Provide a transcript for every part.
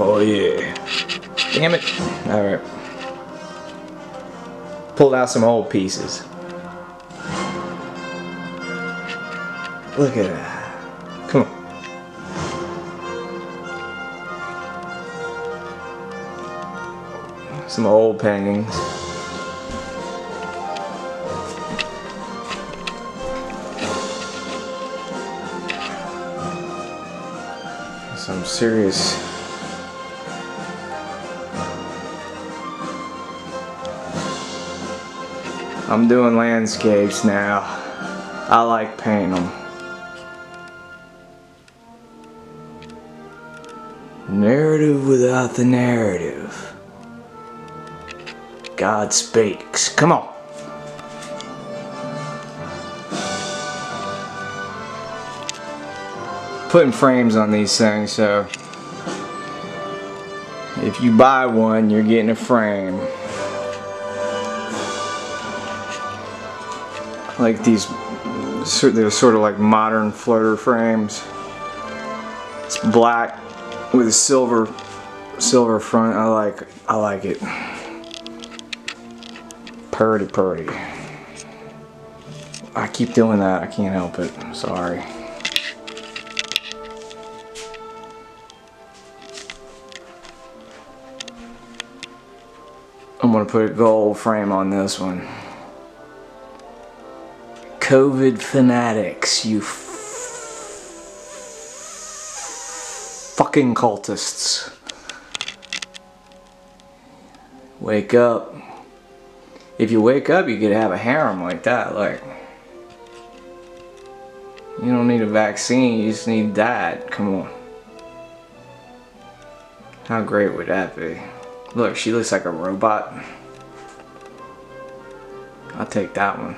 Oh yeah. Damn it. Alright. Pulled out some old pieces. Look at that. Come on. Some old paintings. Some serious. I'm doing landscapes now. I like painting them. Narrative without the narrative. God speaks. Come on. Putting frames on these things, so if you buy one, you're getting a frame. Like these, they're sort of like modern floater frames. It's black with a silver front. I like it. Purdy. I keep doing that. I can't help it. Sorry. I'm gonna put a gold frame on this one. COVID fanatics, you fucking cultists. Wake up. If you wake up, you could have a harem like that. Like, you don't need a vaccine, you just need that. Come on. How great would that be? Look, she looks like a robot. I'll take that one.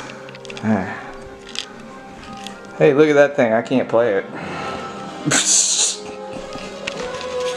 Hey, look at that thing. I can't play it.